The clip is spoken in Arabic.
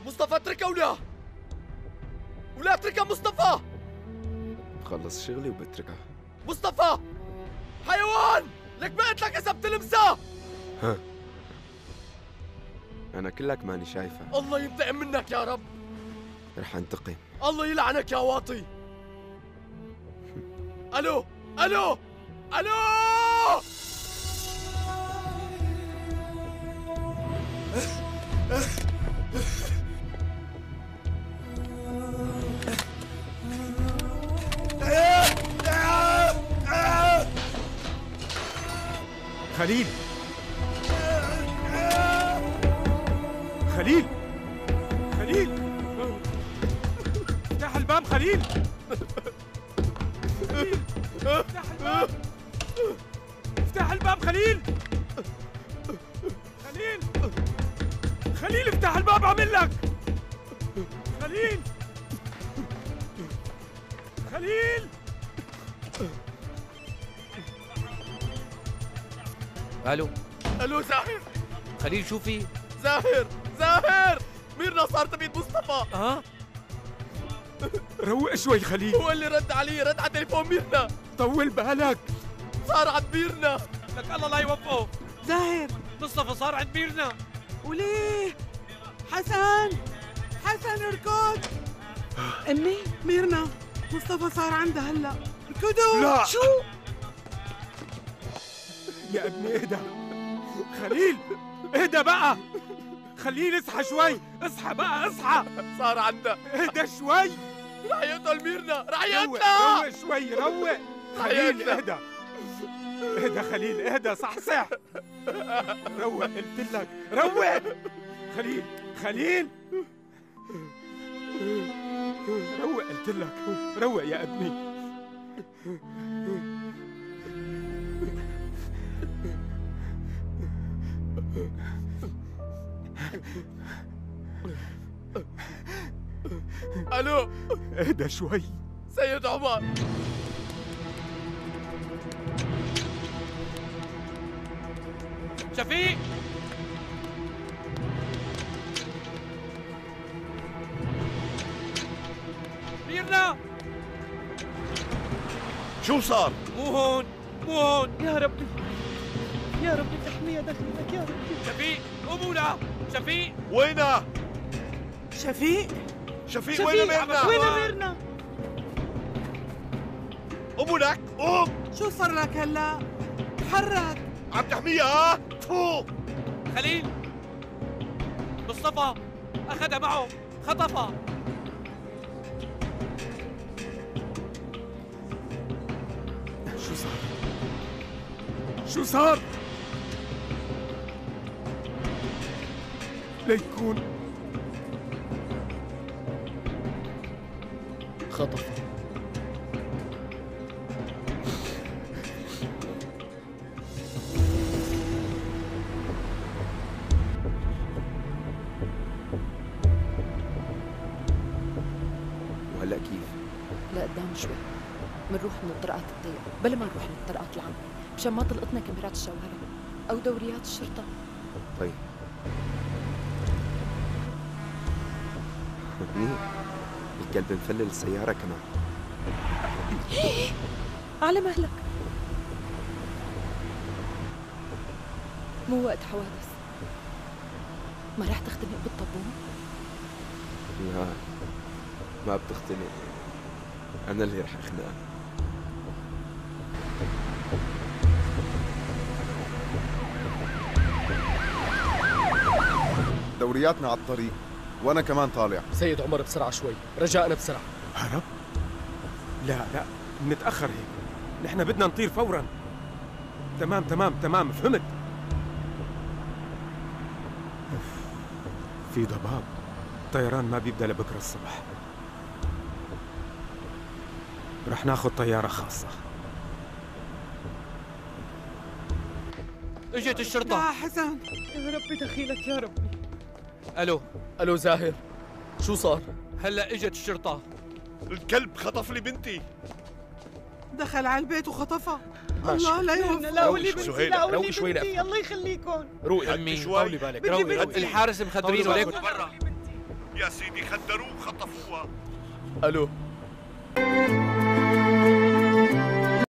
مصطفى اتركها ولا اتركها مصطفى. بخلص شغلي وبتركها. مصطفى حيوان، لك ما قلت لك اذا بتلمسها. ها انا كلك ماني شايفه. الله ينتقم منك يا رب. رح انتقم. الله يلعنك يا واطي. الو الو الو. خليل خليل خليل، افتح الباب خليل. افتح الباب، افتح الباب خليل. خليل خليل افتح الباب عمل لك. خليل خليل. الو زاهر. خليل شو في؟ زاهر ميرنا صارت بيد مصطفى. روق شوي خليل. هو اللي رد على تليفون ميرنا. طول بالك، صار عند ميرنا. لك الله لا يوفقه. زاهر مصطفى صار عند ميرنا. وليه؟ حسن اركض. امي ميرنا مصطفى صار عندها هلا. اركضوا. لا. شو؟ يا ابني اهدى خليل، اهدى بقى. خليل اصحى شوي، اصحى بقى اصحى. صار عندها. اهدى شوي. رح يقتل ميرنا، رح روق يقتلها. روق شوي، روق. خليل اهدى اهدى خليل اهدى، صحصح. روق قلت لك، روق. خليل روق قلت لك، روق يا ابني. الو اهدى شوي. سيد عمر. شفيق ميرنا. شو صار؟ مو هون يا ربي تحميها دخلك يا ربي. شفيق قوموا له. شفيق وينها؟ شفيق وين ميرنا؟ ميرنا؟ قوموا لك قوم. شو صار لك هلا؟ تحرك. عم تحميها. فوق. خليل مصطفى أخذها معه، خطفها. شو صار؟ ليكون خطف. وهلا كيف؟ لقدام شوي منروح من الطرقات الضيقة بلا ما نروح من الطرقات العامة مشان ما تلقطنا كاميرات الشوارع أو دوريات الشرطة. طيب منيح. الكلب مفلل السيارة كمان. على مهلك، مو وقت حوادث. ما رح تختنق بالطابون؟ لا ما بتختنق، أنا اللي رح أخنقها. دورياتنا على الطريق وانا كمان طالع. سيد عمر بسرعة شوي، رجاءنا بسرعة. هرب؟ لا نتأخر هيك، نحن بدنا نطير فورا. تمام فهمت. في ضباب، الطيران ما بيبدأ لبكرة الصبح. رح ناخذ طيارة خاصة. اجت الشرطة. يا حسن يا ربي دخيلك يا ربي. الو زاهر، شو صار؟ هلا اجت الشرطة. الكلب خطف لي بنتي. دخل على البيت وخطفها. ماشي. الله لا يوفقك. لا ولي بنتي، لا ولي بنتي، الله يخليكم. روقي شوي. طولي بالك، روقي. الحارس مخدرينه ليك برا. يا سيدي خدروه خطفوها. الو